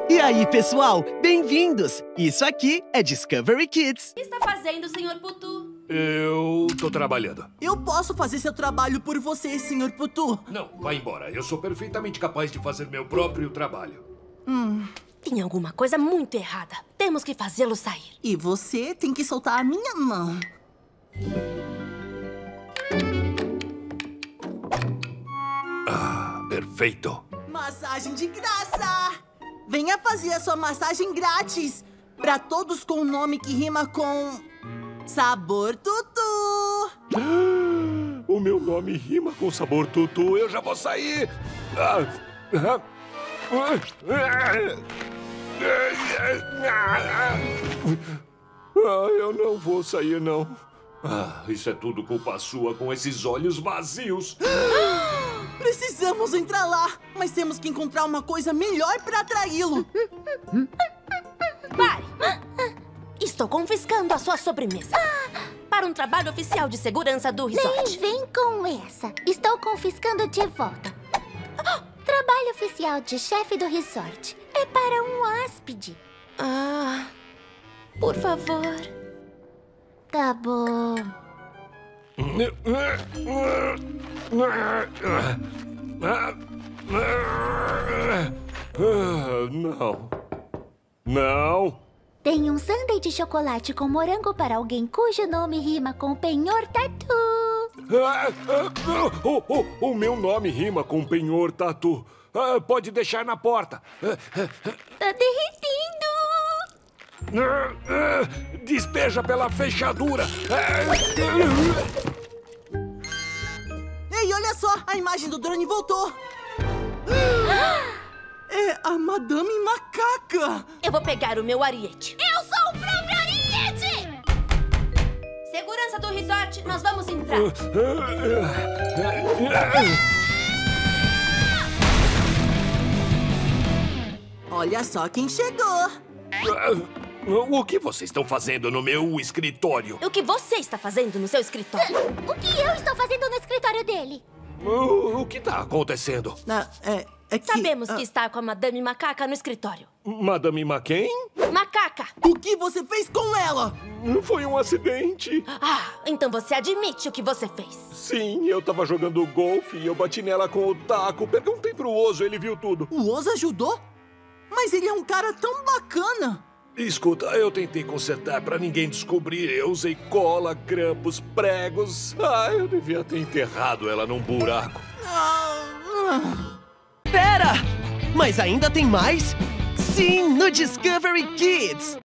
E aí, pessoal? Bem-vindos! Isso aqui é Discovery Kids. O que está fazendo, Sr. Putu? Eu tô trabalhando. Eu posso fazer seu trabalho por você, Sr. Putu. Não, vai embora. Eu sou perfeitamente capaz de fazer meu próprio trabalho. Tem alguma coisa muito errada. Temos que fazê-lo sair. E você tem que soltar a minha mão. Ah, perfeito. Massagem de graça! Venha fazer a sua massagem grátis. Pra todos com um nome que rima com... Sabor Tutu! O meu nome rima com sabor tutu. Eu já vou sair. Eu não vou sair, não. Isso é tudo culpa sua com esses olhos vazios. Precisamos entrar lá, mas temos que encontrar uma coisa melhor pra atraí-lo. Pare! Estou confiscando a sua sobremesa. Para um trabalho oficial de segurança do resort. Vem com essa. Estou confiscando de volta. Trabalho oficial de chefe do resort. É para um hóspede. Por favor. Tá bom. Não. Não. Tem um sundae de chocolate com morango para alguém cujo nome rima com penhor tatu. O meu nome rima com penhor tatu. Pode deixar na porta. Tá derretendo. Despeja pela fechadura. Ei, olha só, a imagem do drone voltou. É a Madame Macaca. Eu vou pegar o meu ariete. Eu sou o próprio Ariete! Segurança do resort, nós vamos entrar. Olha só quem chegou. O que vocês estão fazendo no meu escritório? O que você está fazendo no seu escritório? O que eu estou fazendo no escritório dele? O que está acontecendo? É que... Sabemos que está com a Madame Macaca no escritório. Madame Maquem? Macaca! O que você fez com ela? Foi um acidente. Então você admite o que você fez. Sim, eu tava jogando golfe e eu bati nela com o taco. Perguntei pro Oso, ele viu tudo. O Oso ajudou? Mas ele é um cara tão bacana. Escuta, eu tentei consertar pra ninguém descobrir. Eu usei cola, grampos, pregos. Eu devia ter enterrado ela num buraco. Pera! Mas ainda tem mais? Sim, no Discovery Kids!